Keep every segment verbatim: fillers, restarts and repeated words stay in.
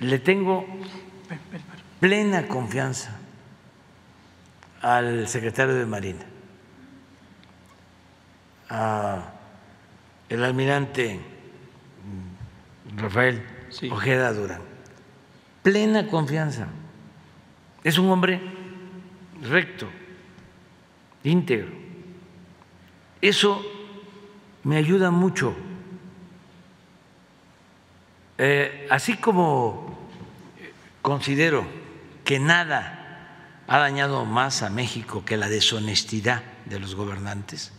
le tengo plena confianza al secretario de Marina, al almirante Rafael sí. Ojeda Durán, plena confianza. Es un hombre recto, íntegro. Eso me ayuda mucho. Eh, así como considero que nada ha dañado más a México que la deshonestidad de los gobernantes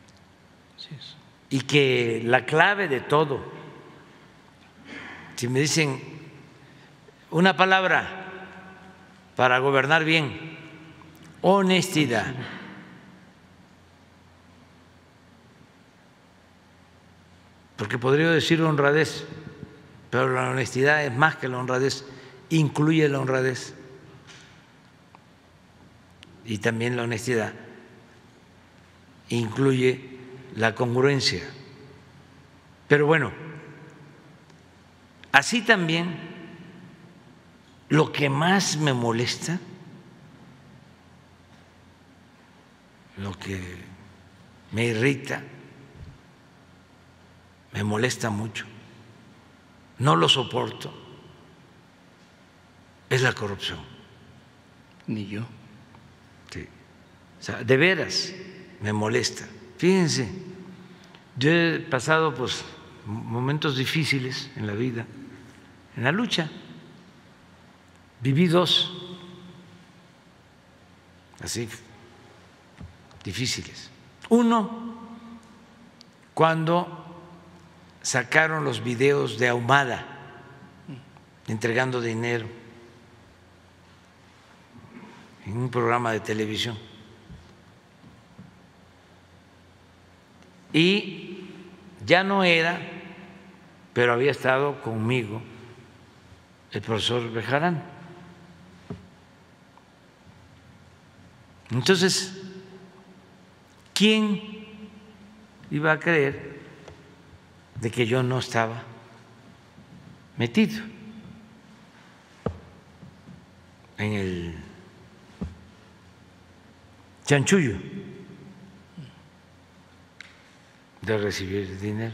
y que la clave de todo, si me dicen una palabra para gobernar bien, honestidad. Porque podría decir honradez, pero la honestidad es más que la honradez, incluye la honradez. Y también la honestidad incluye la congruencia. Pero bueno, así también lo que más me molesta, lo que me irrita, me molesta mucho, no lo soporto, es la corrupción. Ni yo. Sí. O sea, de veras me molesta. Fíjense, yo he pasado pues momentos difíciles en la vida, en la lucha. Viví dos así difíciles. Uno, cuando sacaron los videos de Ahumada entregando dinero en un programa de televisión. Y ya no era, pero había estado conmigo el profesor Bejarán. Entonces, ¿quién iba a creer de que yo no estaba metido en el chanchullo de recibir dinero?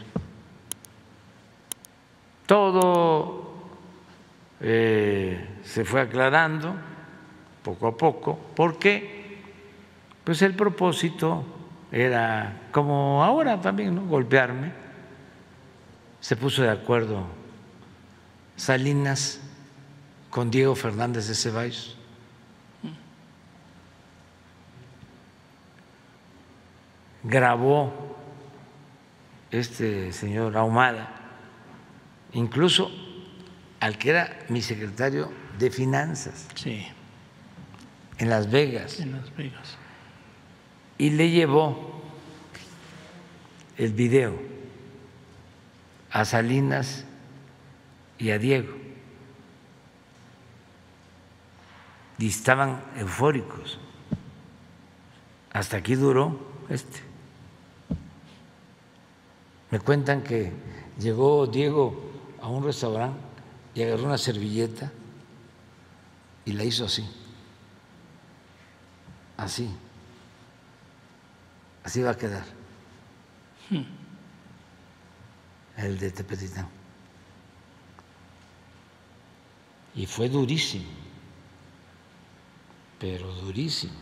Todo eh, se fue aclarando poco a poco, porque pues el propósito era, como ahora también, ¿no?, golpearme. Se puso de acuerdo Salinas con Diego Fernández de Ceballos. Grabó este señor Ahumada, incluso al que era mi secretario de Finanzas, sí, en Las Vegas. En Las Vegas. Y le llevó el video a Salinas y a Diego. Y estaban eufóricos. Hasta aquí duró este. Me cuentan que llegó Diego a un restaurante y agarró una servilleta y la hizo así. Así. Así va a quedar hmm. el de Tepetitlán. Y fue durísimo, pero durísimo.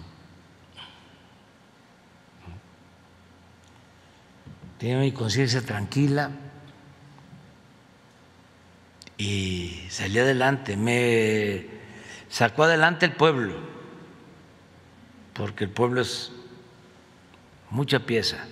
Tenía mi conciencia tranquila y salí adelante. Me sacó adelante el pueblo, porque el pueblo es mucha pieza,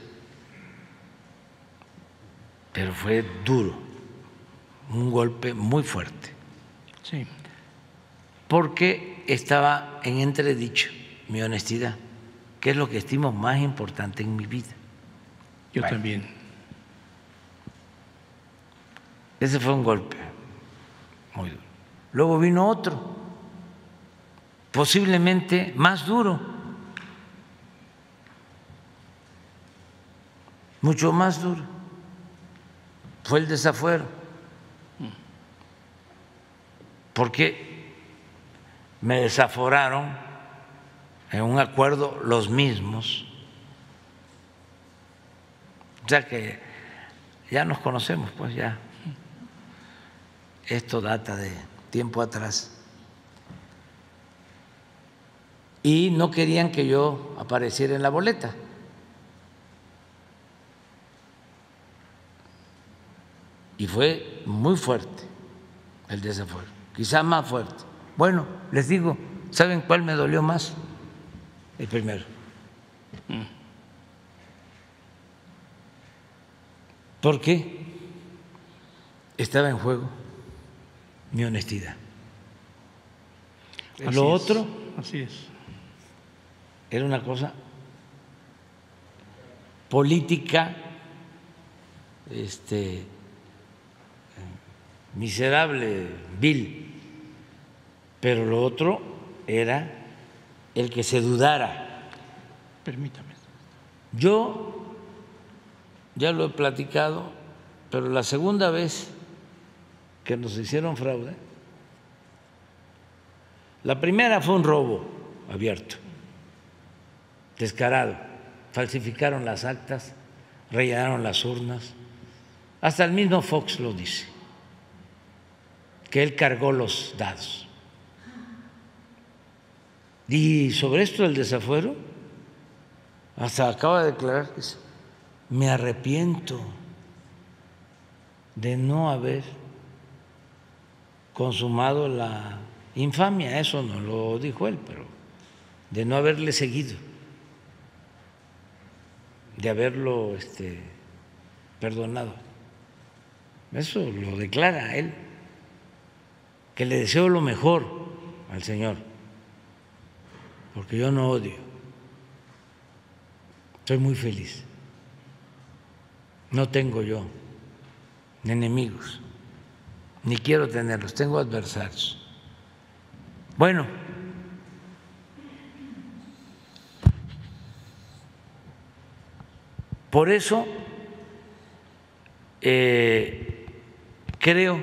pero fue duro, un golpe muy fuerte. Sí. Porque estaba en entredicho mi honestidad, que es lo que estimo más importante en mi vida. Yo bueno, también. Ese fue un golpe muy duro. Luego vino otro, posiblemente más duro, mucho más duro. Fue el desafuero. porque me desaforaron en un acuerdo los mismos. O sea que ya nos conocemos, pues ya. Esto data de tiempo atrás. Y no querían que yo apareciera en la boleta. Y fue muy fuerte el desafuero, quizás más fuerte. Bueno, les digo, ¿saben cuál me dolió más? El primero. Porque estaba en juego mi honestidad. Así Lo es, otro así es. era una cosa política, este, miserable, vil, pero lo otro era el que se dudara. Permítame. Yo ya lo he platicado, pero la segunda vez que nos hicieron fraude, la primera fue un robo abierto, descarado, falsificaron las actas, rellenaron las urnas, hasta el mismo Fox lo dice, que él cargó los dados. Y sobre esto del desafuero, hasta acaba de declarar que me arrepiento de no haber consumado la infamia, eso no lo dijo él, pero de no haberle seguido, de haberlo este, perdonado. Eso lo declara él, que le deseo lo mejor al Señor, porque yo no odio, soy muy feliz, no tengo yo enemigos, ni quiero tenerlos, tengo adversarios. Bueno, por eso eh, creo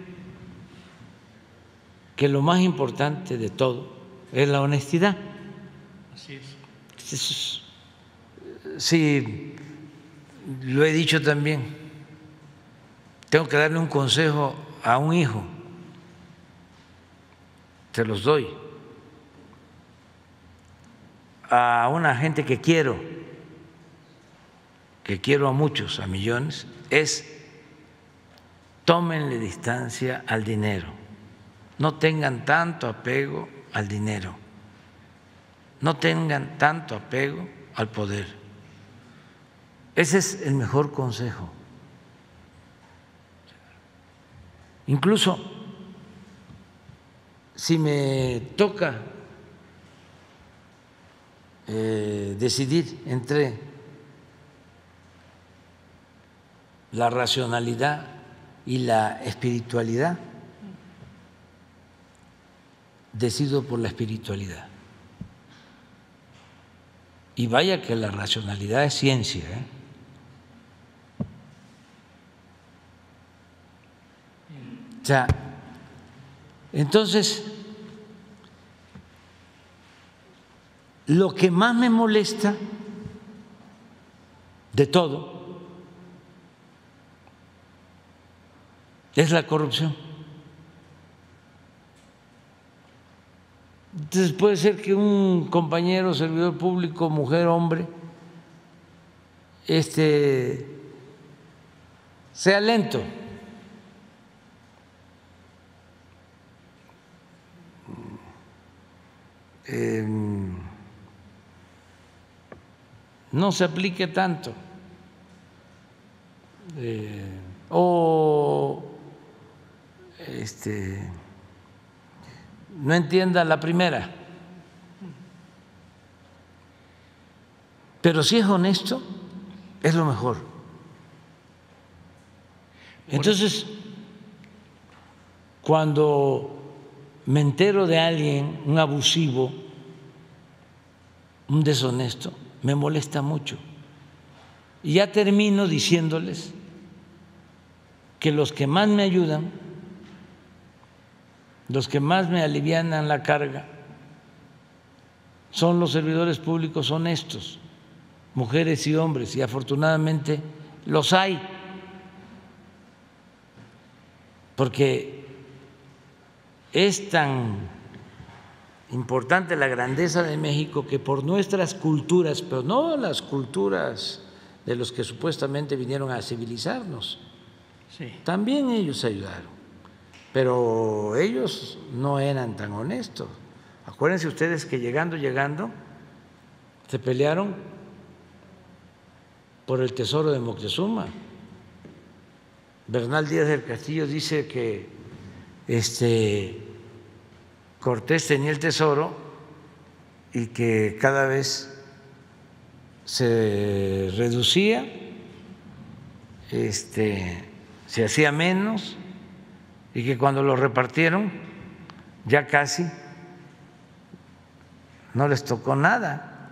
que lo más importante de todo es la honestidad. Así es. Es, sí, lo he dicho también, tengo que darle un consejo a un hijo, se los doy, a una gente que quiero, que quiero a muchos, a millones, es tómenle distancia al dinero, no tengan tanto apego al dinero, no tengan tanto apego al poder. Ese es el mejor consejo. Incluso si me toca eh, decidir entre la racionalidad y la espiritualidad, decido por la espiritualidad. Y vaya que la racionalidad es ciencia, ¿eh? O sea, entonces, lo que más me molesta de todo es la corrupción. Entonces puede ser que un compañero servidor público, mujer, hombre, este, sea lento, eh, no se aplique tanto, eh, o este, no entienda la primera, pero si es honesto, es lo mejor. Entonces, cuando me entero de alguien, un abusivo, un deshonesto, me molesta mucho. Y ya termino diciéndoles que los que más me ayudan los que más me alivianan la carga son los servidores públicos honestos, mujeres y hombres, y afortunadamente los hay, porque es tan importante la grandeza de México que por nuestras culturas, pero no las culturas de los que supuestamente vinieron a civilizarnos, Sí. también ellos ayudaron, pero ellos no eran tan honestos. Acuérdense ustedes que llegando, llegando, se pelearon por el tesoro de Moctezuma. Bernal Díaz del Castillo dice que este, Cortés tenía el tesoro y que cada vez se reducía, este, se hacía menos, y que cuando lo repartieron ya casi no les tocó nada.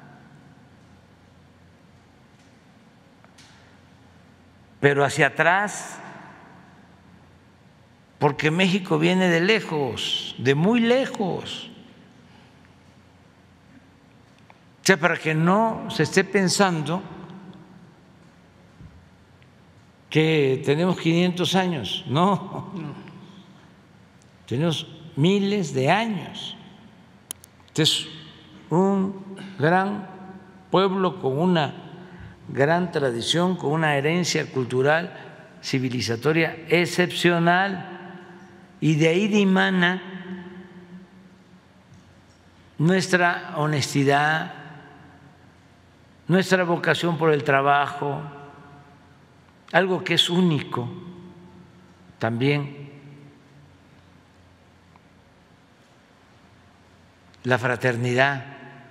Pero hacia atrás, porque México viene de lejos, de muy lejos. O sea, para que no se esté pensando que tenemos quinientos años, no, No. tenemos miles de años. Este es un gran pueblo con una gran tradición, con una herencia cultural, civilizatoria excepcional, y de ahí dimana nuestra honestidad, nuestra vocación por el trabajo, algo que es único también, la fraternidad,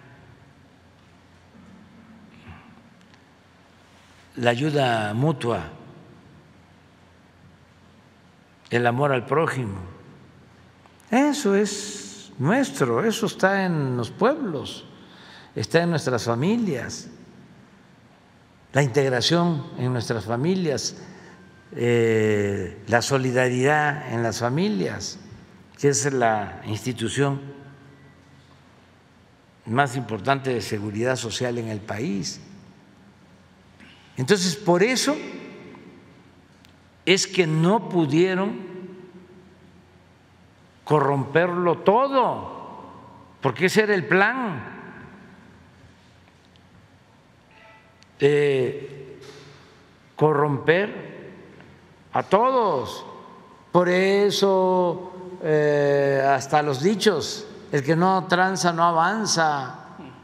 la ayuda mutua, el amor al prójimo. Eso es nuestro, eso está en los pueblos, está en nuestras familias, la integración en nuestras familias, eh, la solidaridad en las familias, que es la institución más importante de seguridad social en el país. Entonces, por eso es que no pudieron corromperlo todo, porque ese era el plan. Eh, corromper a todos. Por eso eh, hasta los dichos, el que no tranza no avanza,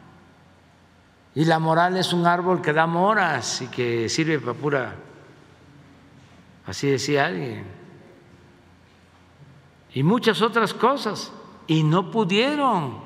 y la moral es un árbol que da moras y que sirve para pura, así decía alguien, y muchas otras cosas, y no pudieron.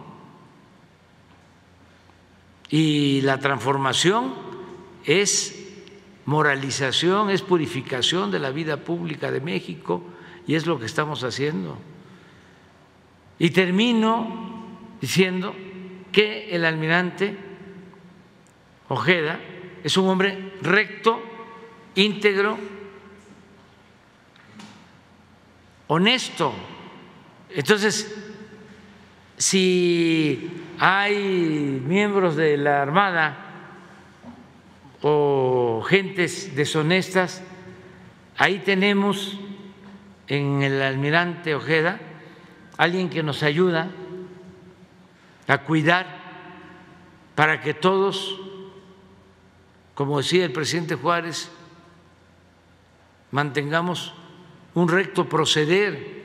Y la transformación es moralización, es purificación de la vida pública de México, y es lo que estamos haciendo. Y termino diciendo que el almirante Ojeda es un hombre recto, íntegro, honesto. Entonces, si hay miembros de la Armada o gentes deshonestas, ahí tenemos en el almirante Ojeda alguien que nos ayuda a cuidar para que todos, como decía el presidente Juárez, mantengamos un recto proceder.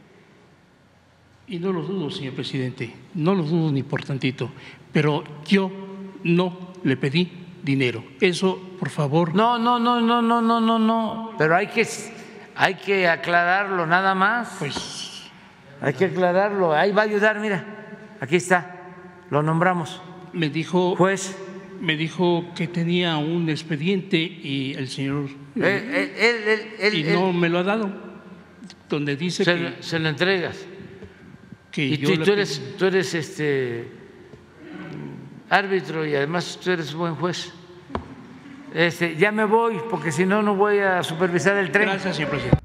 Y no lo dudo, señor presidente, no lo dudo ni por tantito, pero yo no le pedí dinero. Eso, por favor. No, no, no, no, no, no, no, no. Pero hay que, hay que aclararlo nada más. Pues hay que aclararlo. Ahí va a ayudar, mira, aquí está, lo nombramos. Me dijo, Juez. me dijo que tenía un expediente y el señor Él, él, él, él, y él, no me lo ha dado, donde dice se, que, lo, se lo entregas. que Y yo tú, le tú eres, pedí. tú eres este árbitro y además tú eres buen juez. Este, ya me voy porque si no no voy a supervisar el tren. Gracias, señor presidente.